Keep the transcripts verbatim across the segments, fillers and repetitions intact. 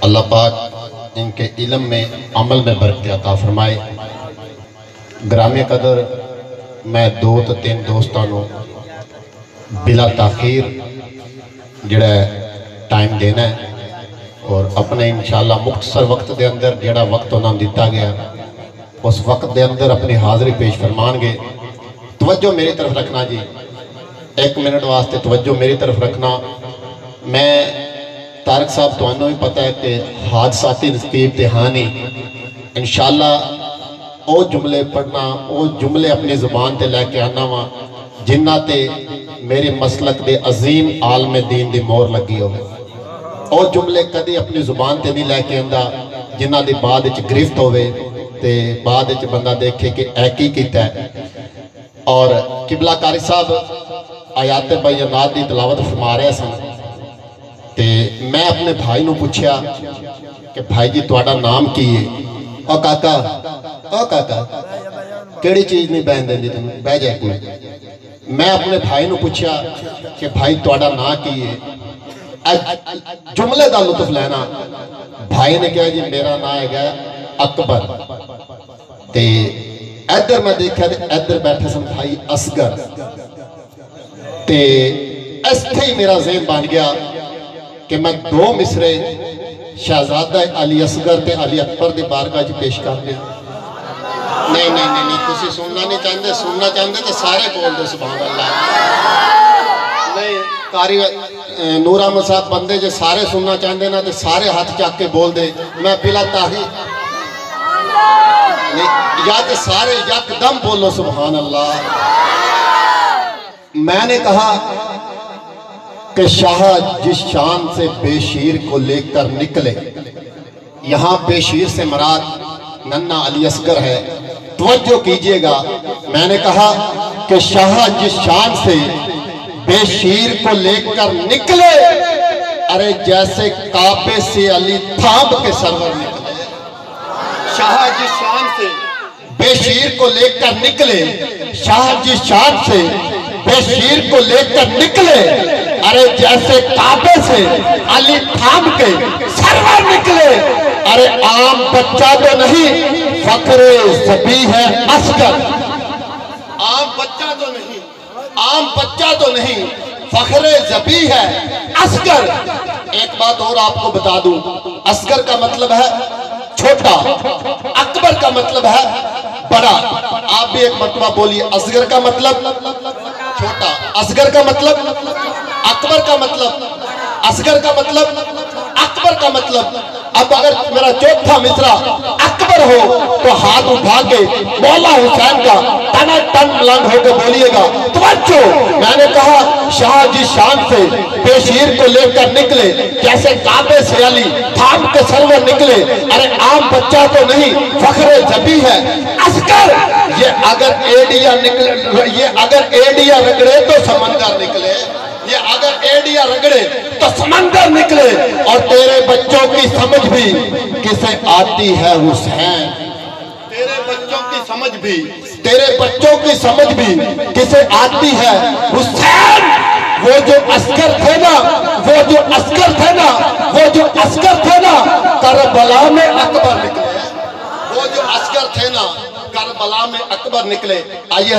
अल्लाह पाक इनके इल्म में अमल में बरकत अता फरमाए। ग्राम्य कदर मैं दो तो तीन दोस्तों को बिला ताखीर जड़ा टाइम देना है और अपने इंशाअल्लाह मुख्तसर वक्त के अंदर जड़ा वक्त उन्होंने दिता गया उस वक्त के अंदर अपनी हाज़री पेश फरमाएंगे। तवज्जो मेरी तरफ रखना जी, एक मिनट वास्ते तवज्जो मेरी तरफ रखना। मैं तारक साहब तुहानू भी पता है कि हादसाती नसीब तहानी इंशाअल्लाह वो जुमले पढ़ना वो जुमले अपनी जुबान से लैके आना वा जिन्ना ते मेरे मसलक दे अजीम आलम दीन दी मोहर लगी हो। वो जुमले कभी अपनी जुबान से नहीं लैके आंदा जिन्ना दी बाद विच गिरफ्त होवे ते बाद विच बंदा देखे कि ऐ की कीता है। और किबला कारी साहब आयात बैनात की तलावत फरमा रहे सन ते मैं अपने भाई नू पूछया कि भाई जी तुहाडा नाम की है? ओ काका ओ काका केड़ी चीज़ नहीं बहन देंदी तुम बह जाए कोई। मैं अपने भाई नू पूछया कि भाई तुहाडा नाम की है? जुमले का लुत्फ लेना। भाई ने कहा जी मेरा नाम है अकबर। ते इधर मैं देखा तो इधर बैठे सन भाई असगर। ते इत्थे ही मेरा ज़हन बन गया कि मैं दो मिसरे शहजादा अली असगर ते अली अकबर की बारगाह च पेश कर दिया। नहीं नहीं नहीं नहीं तुसी सुनना नहीं चाहते, सुनना चाहते तो सारे बोल दो सुभान अल्लाह। नहीं कारी नूर अहमद साहब बंदे जो सारे सुनना चाहते ना तो सारे हाथ चक के बोल दे। मैं बिला ताही या तो सारे यकदम बोलो सुभान अल्लाह। मैंने कहा कि शाह जिस शान से बेशीर को लेकर निकले, यहाँ बेशीर से मराद नन्ना अली असगर है, तवज्जो कीजिएगा। मैंने कहा कि शाह जिस शान से बेशीर को लेकर निकले, अरे जैसे काबे से अली थाम के सरवर निकले। शाह जिस शान से बेशीर को लेकर निकले, शाह जिस शान से बेशीर को लेकर निकले, अरे जैसे काबे से अली थाम के सरवर निकले। अरे आम बच्चा तो नहीं फखरे ज़बी है असगर। आम बच्चा तो नहीं आम बच्चा तो नहीं फखरे ज़बी है असगर। एक बात और आपको बता दूं, असगर का मतलब है छोटा, अकबर का मतलब है बड़ा। आप भी एक मरतबा बोलिए, असगर का मतलब छोटा, असगर का मतलब अकबर का मतलब, असगर का मतलब अकबर का मतलब। अब अगर मेरा चौथा मिसरा अकबर हो तो हाथ उठा के मौला हुसैन का तना तन बुलंद होकर बोलिएगा तवज्जो। मैंने कहा शाह जिस शान से बेशीर को लेकर निकले, जैसे काबे से अली थाम के सरवर निकले। अरे आम बच्चा तो नहीं फखरे ज़बी है असगर। ये अगर एडिया निकले, ये अगर एडिया रगड़े तो समंदर निकले, ये अगर एडिया रगड़े तो समंदर निकले। और तेरे बच्चों की समझ भी किसे आती है हुसैन। तेरे बच्चों की समझ भी तेरे बच्चों की समझ भी किसे आती है हुसैन। वो जो अस्कर थे ना वो जो अस्कर थे ना वो जो अस्कर थे ना करबला में अकबर निकले। वो जो अस्कर थे ना करबला में अकबर निकले। आइए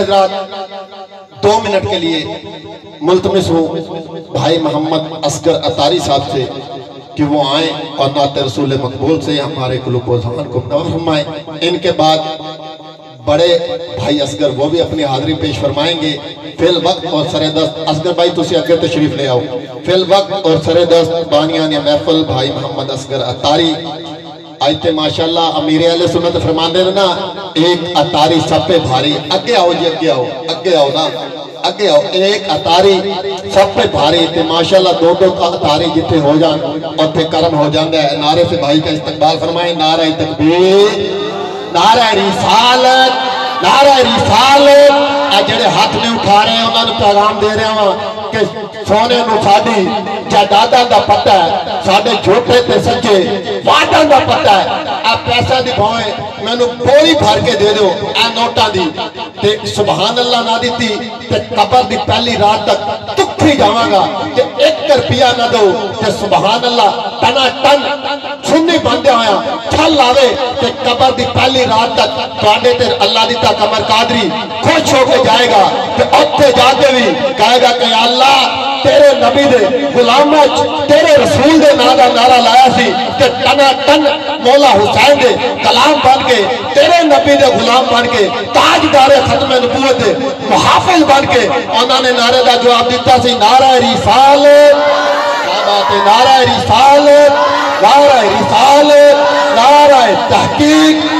हजरात दो मिनट के लिए मुल्तमिस हूँ भाई मोहम्मद असगर अतारी साहब से कि वो आए और नाते रसूल मकबूल से हमारे कुलुब-ओ-ज़हान को मुनव्वर फरमाएं। इनके बाद बड़े भाई असगर वो भी अपनी हाजिरी पेश फरमाएंगे। फिल वक्त और सरे दस्त असगर भाई तुसी अगर तशरीफ ले आओ। फिल वक्त और सरे दस्त बानियान या महफिल भाई मोहम्मद असगर अतारी। आज ते माशाल्लाह अमीर अहले सुन्नत फरमाते ना, एक अतारी सब पे भारी। अगे आओ जी, अगे आओ, अगे आओ ना, अगे आओ। एक अतारी सब पे भारी ते माशाल्लाह दो दो अतारी जिथे हो जान उथे कर्म हो जाता है। नारे से भाई का इस्तकबाल फरमाए। नारा तकबीर, नारा रिसालत, नारा रिसालत। जेड़े हाथ नहीं उठा रहे हैं उन्होंने पैगाम दे रहा वा कि सोने नूं साडी जायदादां दा पता है, साडे झूठे ते सच्चे वादां दा पता है। आ पैसा दी भावें मैनू बोरी भर के दे दो आ नोटां दी ते सुभान अल्लाह ना दी ते कबर दी पहली रात तक तुखी जावांगा ते एक रुपया ना दो ते सुभान अल्लाह तना टन कल आवे कि कबर की पहली रात तक तुहाडे ते अल्लाह दी ता कमर कादरी खुश होकर जाएगा ते उत्थे जाके भी कहेगा कि अल्लाह तेरे नबी दे गुलामां तेरे रसूल दे नाम का नारा लाया सी कि टना टन मौला हुसैन दे कलाम बन के तेरे नबी दे गुलाम बन के ताजदारे खत्म नबूवत दे मुहाफिज बन के उन्होंने नारे का जवाब दिता सी नारा रिसालत, क्या बात है, नारा रिसालत, नारा रिसालत, नारा तहकीक,